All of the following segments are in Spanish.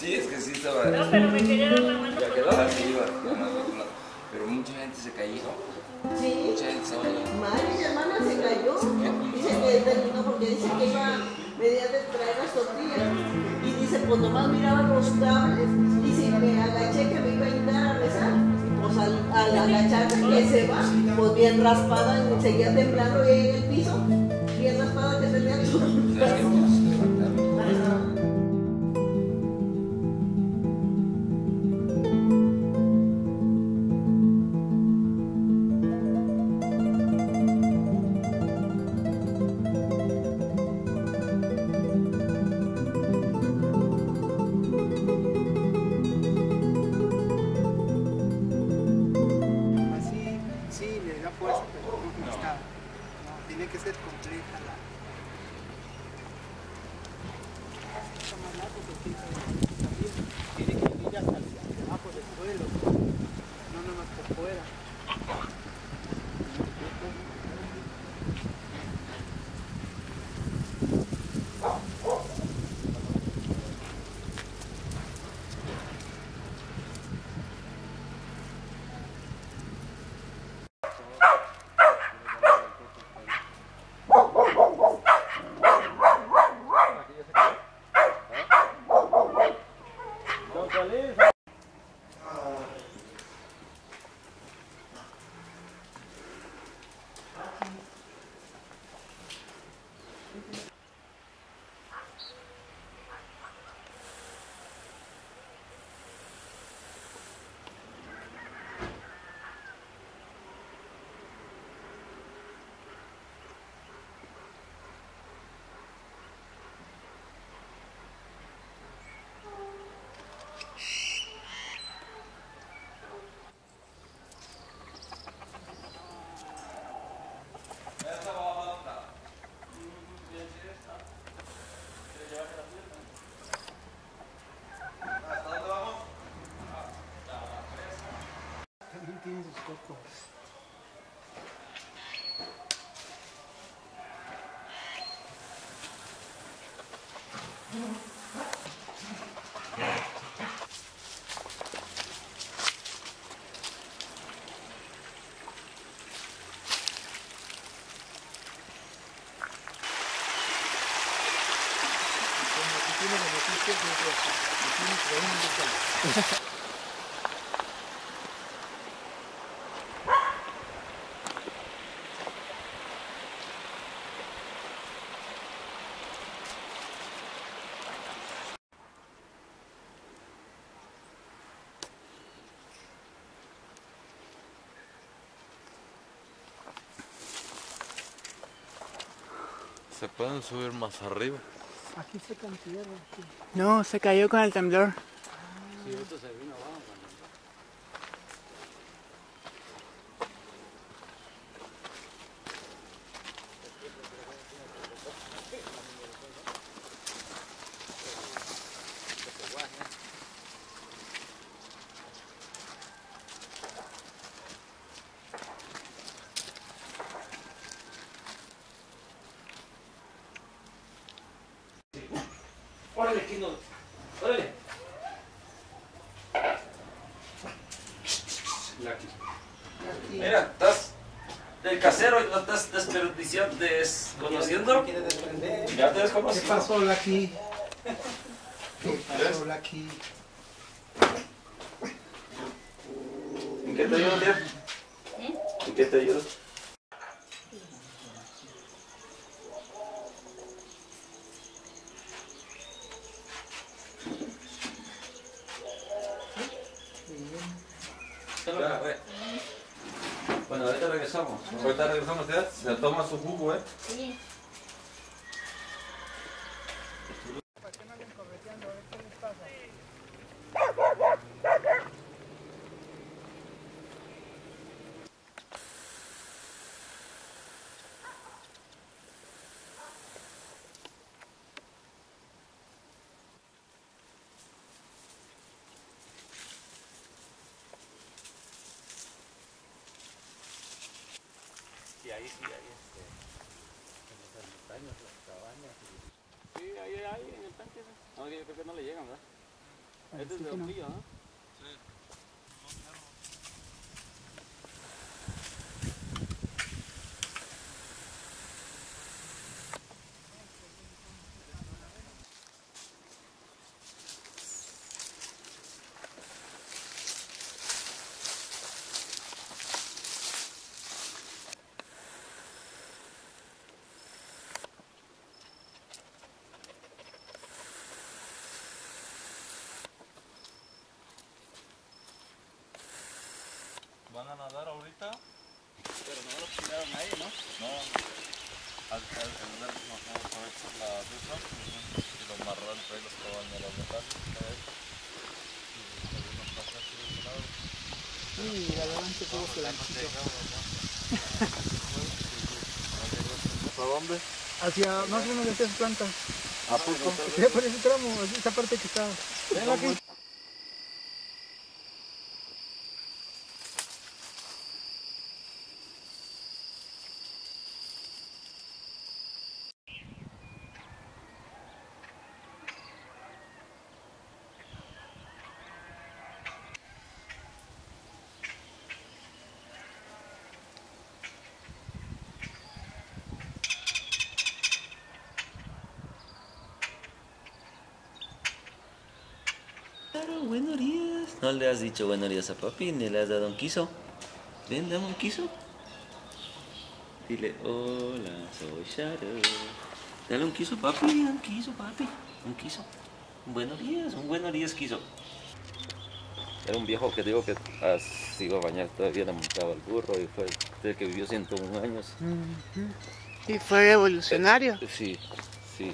Sí, es que sí estaba. No, pero me quería dar la mano. Ya quedó así, iba. Pero mucha gente se cayó. Sí. Mucha gente se cayó. Mari, mi hermana se cayó. Dice que terminó porque dice que iba media de traer las tortillas. Y dice, pues nomás miraba los cables. Y si me agaché que me iba a intentar a rezar. Pues al agacharse que se va, pues bien raspada, seguía temblando y ahí en el piso. Bien raspada que tenía todo el brazo. Tiene que ser completa la... Está más largo porque también tiene que ir hasta abajo del suelo, no nomás por fuera. También tiene sus cocos. Tiene beneficios de tiene que ver un ¿Se pueden subir más arriba? Aquí se cantidad. No, se cayó con el temblor. Sí, esto se vino abajo. ¡Órale, Kino! ¡Órale! Mira, estás del casero y no estás desperdiciando, desconociendo. Ya te desconocí. ¿Qué pasó, Lucky? ¿Qué pasó, Lucky? ¿En qué te ayudo, tía? ¿En qué te ayudo? Bueno, ahorita regresamos. Ahorita regresamos, ¿ya? Se toma su jugo, ¿eh? Sí. ¿Para qué no anden correteando? A ver qué les pasa. Y ahí sí, ahí en las ermitaños, las cabañas. Sí, ahí en el tanque. No, yo creo que no le llegan, ¿verdad? Este es Parece de que no. horquilla, ¿no? ¿Van a nadar ahorita? Pero no lo tiraron ahí, ¿no? No. Al ver más o menos a ver por la ducha y lo amarró entre los cabañas locales. Y nos pasó así de ese lado. Uy, adelante todo se lanzó. ¿Para dónde? Hacia más o menos de esas plantas. ¿A poco? Sí, por ese tramo, esa parte que está. Ven aquí. Claro, buenos días. No le has dicho buenos días a papi, ni le has dado un quiso. Ven, dame un quiso. Dile, hola, soy Shadow. Dale un quiso, papi, un quiso, papi. Un quiso. Un buenos días quiso. Era un viejo que digo que se iba a bañar, todavía le montaba el burro y fue desde que vivió 101 años. Y fue revolucionario. Sí, sí.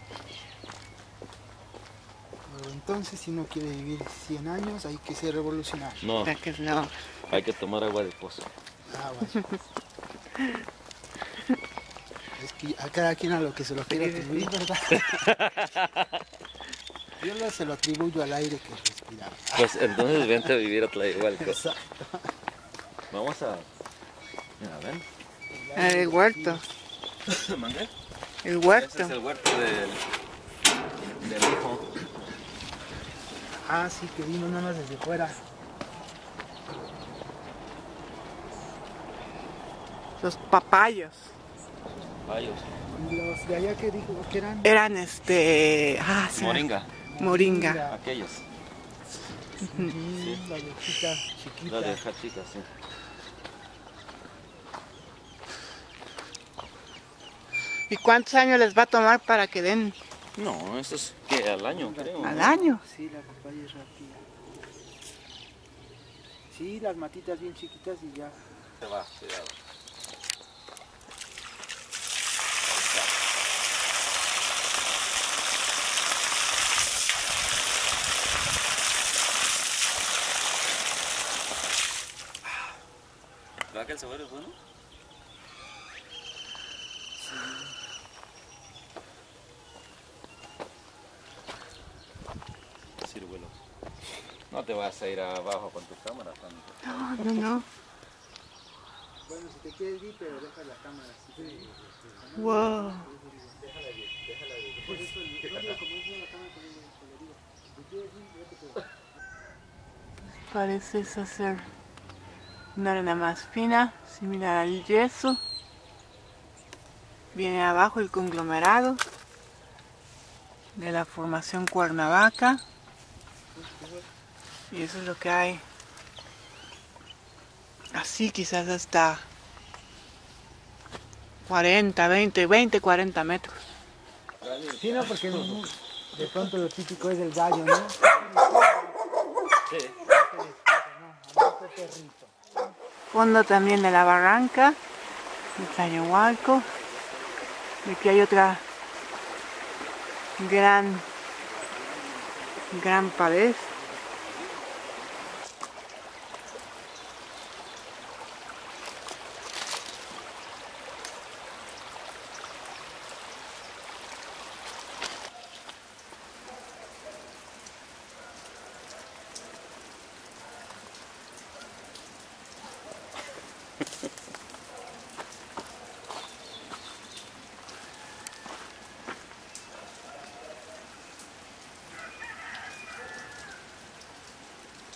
Pero entonces, si no quiere vivir 100 años, hay que ser revolucionario. No, Ya que no. hay que tomar agua de pozo. Ah, bueno. Es que a cada quien a lo que se lo quiere atribuir, ¿verdad? Yo se lo atribuyo al aire que respiraba. Pues entonces vente a vivir a Tlayahualco. Exacto. Vamos a... Mira, ven. El huerto. ¿Mandé? El Ese huerto. es el huerto del hijo. Ah, sí, que vino nada más desde fuera. Los papayos. Bayos. Y los de allá que dijo que eran. Eran sí, Moringa. moringa. Aquellos. La de chica, chiquita. La de dejar chicas, sí. ¿Y cuántos años les va a tomar para que den No, esto es que al año, creo. al ¿no? año? Sí, la papaya es rápida. Sí, las matitas bien chiquitas y ya. Se va, cuidado. ¿Verdad que el sabor es bueno? Ciruelos. No te vas a ir abajo con tu cámara, Fanny. No, no, no. Bueno, si te quieres ir, pero deja la cámara así. Wow. Por eso, no digo como es la cámara, pero le digo, si te quieres ir, vete por... Parece eso ser una arena más fina, similar al yeso. Viene abajo el conglomerado de la formación Cuernavaca. Y eso es lo que hay. Así quizás hasta 40, 20, 40 metros. Sí, no, porque de pronto lo típico es el gallo, ¿no? Sí. Fondo también de la barranca de Tlayahualco. Y aquí hay otra gran pared.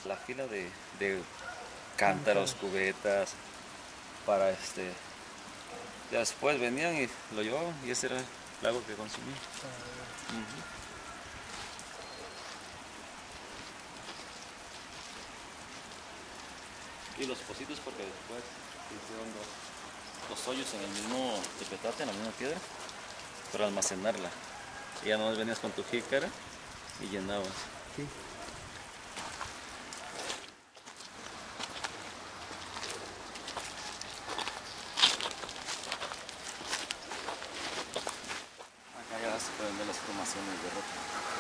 la fila de cántaros, cubetas, para ya después venían y lo llevaban y ese era el agua que consumían. Y los pocitos porque después hicieron dos hoyos en el mismo tepetate, en la misma piedra, para almacenarla. Y ya nomás venías con tu jícara y llenabas. Sí. Acá ya se pueden ver las formaciones de roca.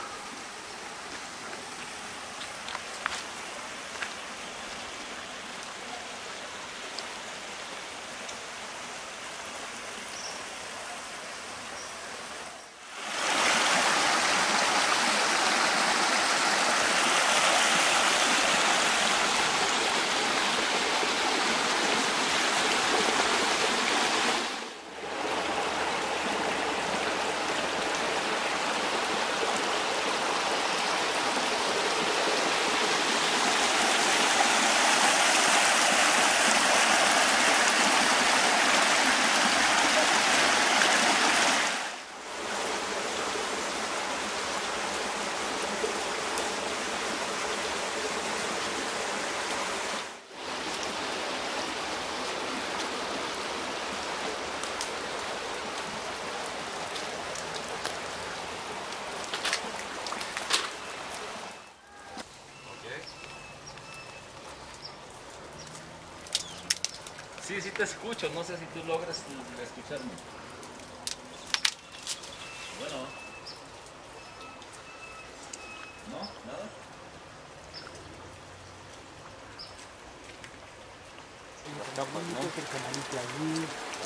Sí, sí te escucho, no sé si tú logras escucharme. Bueno. ¿No? ¿Nada? El canalito allí.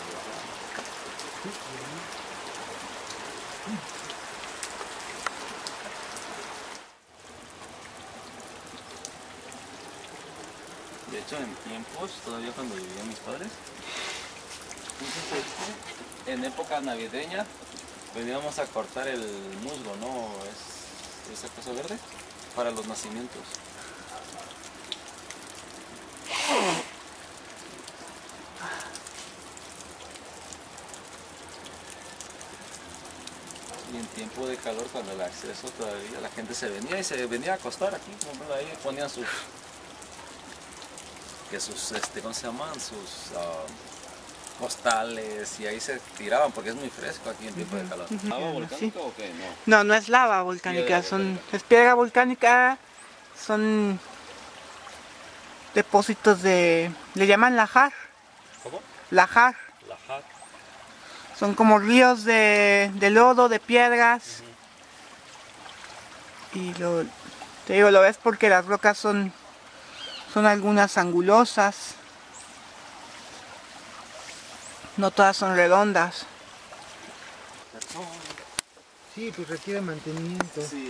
De hecho, en tiempos, todavía cuando vivían mis padres, en época navideña, veníamos a cortar el musgo, ¿no? Es esa cosa verde, para los nacimientos. Y en tiempo de calor, cuando el acceso todavía, la gente se venía a acostar aquí, como ahí ponían sus ¿cómo se llaman? Sus costales y ahí se tiraban porque es muy fresco aquí en tiempo de calor. ¿Lava volcánica o qué? No. No, no es lava volcánica, es piedra volcánica, son depósitos le llaman lajar. ¿Cómo? Lajar. Lajar. Son como ríos de lodo, de piedras. Y te digo, lo ves porque las rocas son algunas angulosas. No todas son redondas. Sí, pues requiere mantenimiento. Sí.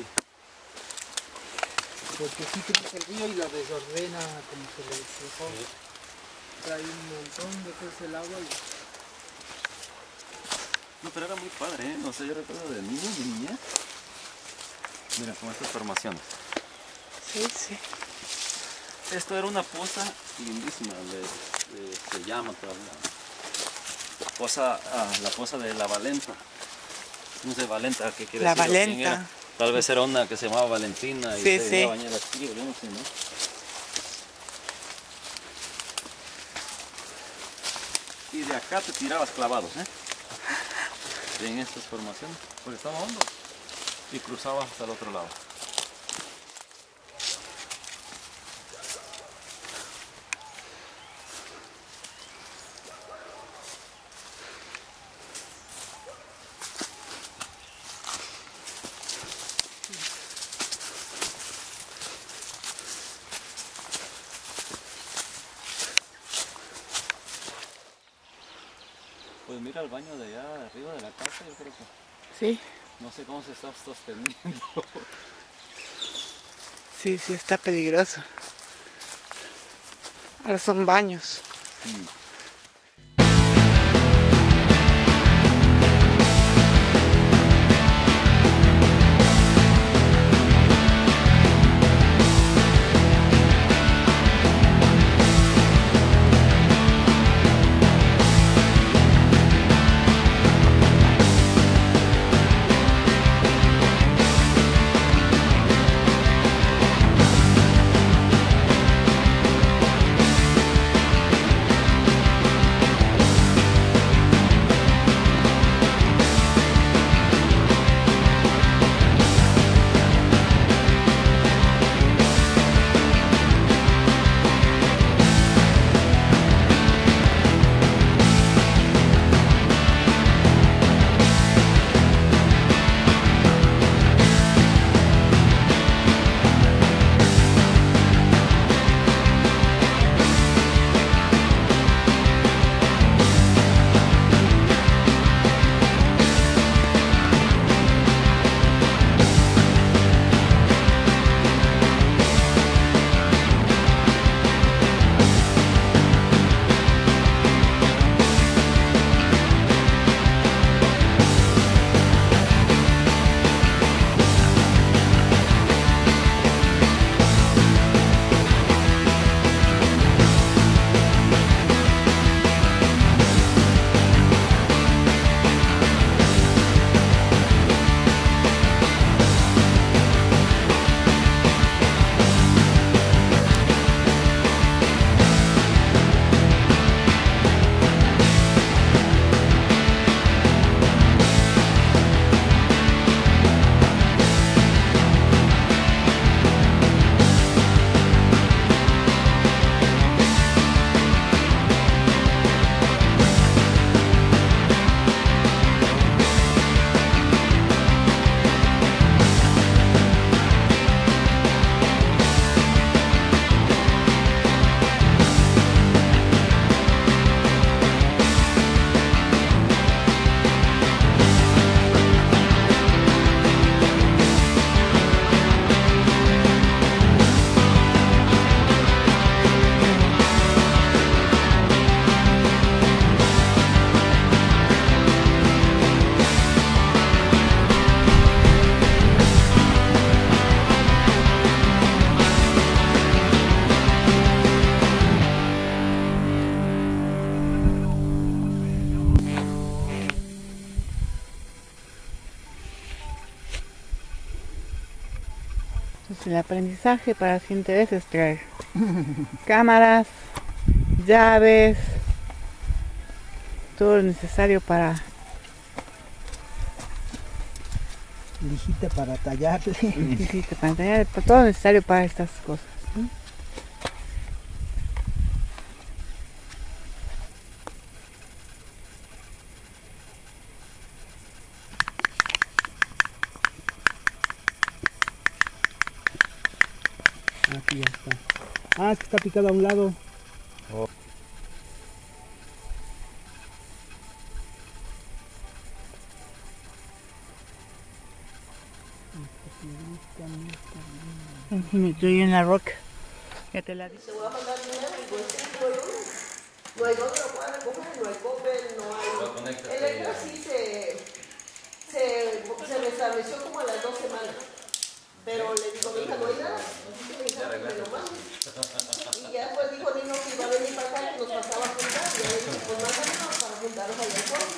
Porque si crece el río y la desordena como se le explicó. Trae un montón de veces el agua y... No, pero era muy padre, ¿eh? O sea, yo recuerdo de niña. Mira, con estas formaciones. Sí, sí. Esto era una poza lindísima, se llama todavía. La poza de la Valenta. No sé, Valenta, ¿qué quiere La decir? Valenta. Tal vez era una que se llamaba Valentina y Sí, se sí. iba a bañar aquí, yo no sé, ¿no? Y de acá te tirabas clavados, ¿eh? En estas formaciones, porque estaba hondo. Y cruzabas hasta el otro lado. Pues mira el baño de allá de arriba de la casa, yo creo que Sí, no sé cómo se está sosteniendo. sí, sí, está peligroso. Ahora son baños. Sí. Pues el aprendizaje para la siguiente vez es traer cámaras, llaves, todo lo necesario para... Lijita para tallarle. Lijita para tallar, todo lo necesario para estas cosas, ¿no? Aquí ya está. Ah, es que está picado a un lado. Oh. Me estoy en la roca. Ya te la Se va a mandar dinero y pues no hay dónde lo puedan recoger, no hay Coppel, no hay... Electra sí se restableció como a las 2 semanas. Pero le dijo, mi hija, no hay nada. Así que me dijo, me lo mando. Y ya después dijo Nino que iba a venir para acá, que nos pasaba a juntar. Y ya le dije, pues mándanos para juntarnos allá en Puebla.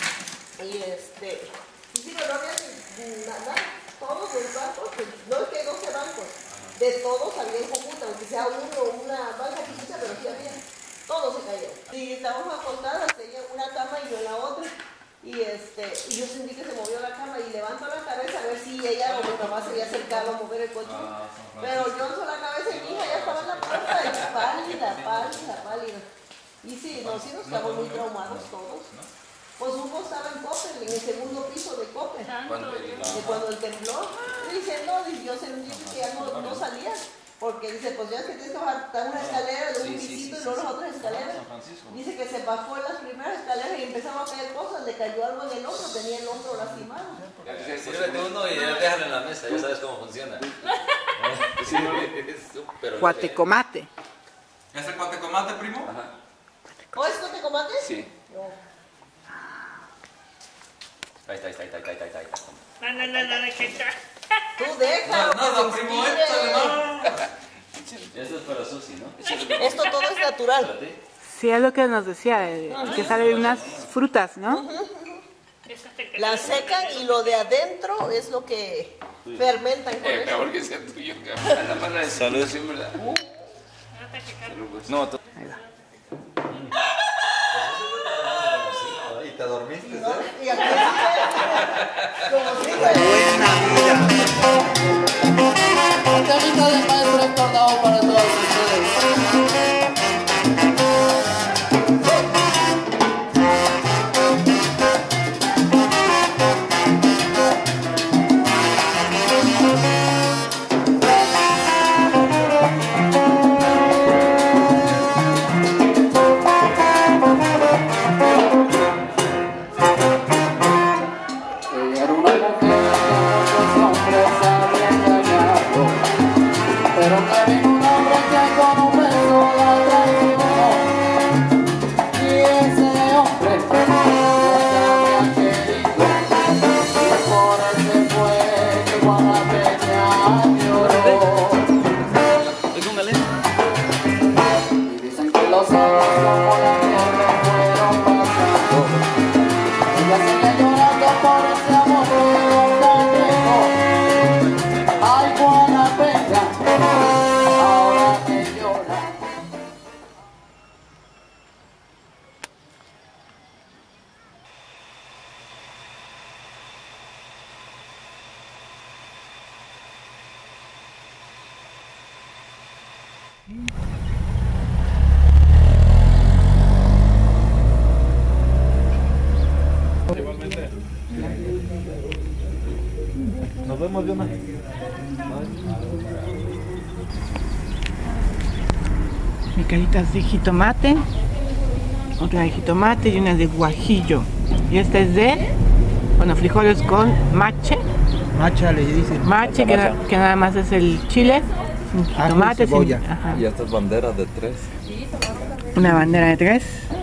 Y sí, pero no había nada. Todos los bancos, pues, no es que hay 12 bancos. De todos había en Cúcuta, aunque sea una banca chiquita, pero sí había. Todos se cayeron. Y estábamos acordadas, ella en una cama y yo en la otra. Y yo sentí que se movió la cama y levanto la cabeza a ver si ella o mi mamá se había acercado a mover el colchón. Pero yo alzo la cabeza y mi hija ya estaba en la puerta y pálida. Y sí, nos quedamos muy traumados todos. Pues Hugo estaba en Coppel, en el segundo piso de Coppel. Cuando el temblor, diciendo, yo sentí que ya no salía. Porque dice, pues ya es que tienes que bajar una escalera de un pisito y luego las otras escaleras. Dice que se bajó en las primeras escaleras y empezaron a caer cosas, le cayó algo en el hombro, tenía el hombro lastimado. Sírvete uno y déjalo en la mesa, ya sabes cómo funciona. Cuatecomate. ¿Es el cuatecomate, primo? Ajá. ¿O es cuatecomate? Sí. No. Ahí está. No, Tú déjalo. No, primo, Esto es para Susi, ¿no? Esto todo es natural. Sí, es lo que nos decía, que salen unas frutas, ¿no? La secan y lo de adentro es lo que fermentan con eso. Mejor que sea tuyo, la mala de salud, sí, ¿verdad? No, tú. ¿Y te dormiste? ¿No? Y aquí como si Buena vida. Un temita del maestro Héctor Dao para todos ustedes. Era una mujer que muchos hombres habían engañado, pero que vino un hombre que con un beso la traicionó. Y ese hombre no había querido, y por él se fue que Guanapeña lloró. Y dicen que los años como la nieve fueron pasando. Ella sigue llorando por ese amor que nunca llegó. Ay, Guanapeña, ahora que llora. Igualmente. Nos vemos, Diana. Micaditas de jitomate, otra de jitomate y una de guajillo. Y esta es de, bueno, frijoles con mache. Macha le dicen. Mache, que nada más es el chile, sin Ajo y jitomate, cebolla. ajá. Y esta es bandera de 3. Una bandera de 3.